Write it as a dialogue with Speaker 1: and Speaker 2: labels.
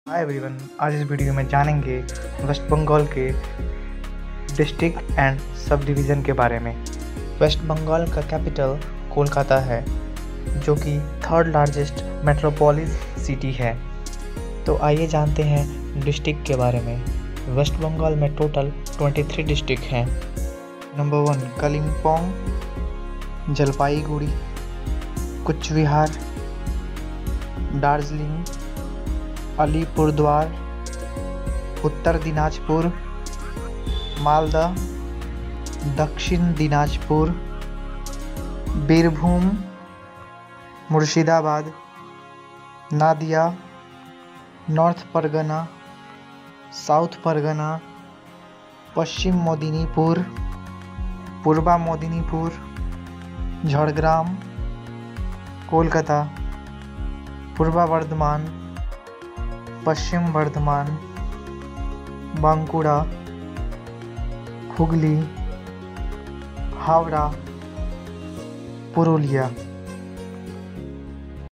Speaker 1: Hi everyone, आज इस video में जानेंगे वेस्ट बंगाल के डिस्ट्रिक्ट एंड सब डिवीज़न के बारे में। वेस्ट बंगाल का कैपिटल कोलकाता है, जो कि थर्ड लार्जेस्ट मेट्रोपोलिस सिटी है। तो आइए जानते हैं डिस्ट्रिक्ट के बारे में। वेस्ट बंगाल में टोटल 23 डिस्ट्रिक्ट हैं। Number 1 Kalimpong, Jalpaiguri, Coochbehar, Darjeeling, Alipurduar, Uttar Dinajpur, Malda, Dakshin Dinajpur, Birbhum, Murshidabad, Nadia, north Pargana, south Pargana, Paschim Medinipur, Purba Medinipur, Jhargram, Kolkata, Purba Bardhaman, Paschim Bardhaman, Bankura, Hooghly, Howrah, Purulia.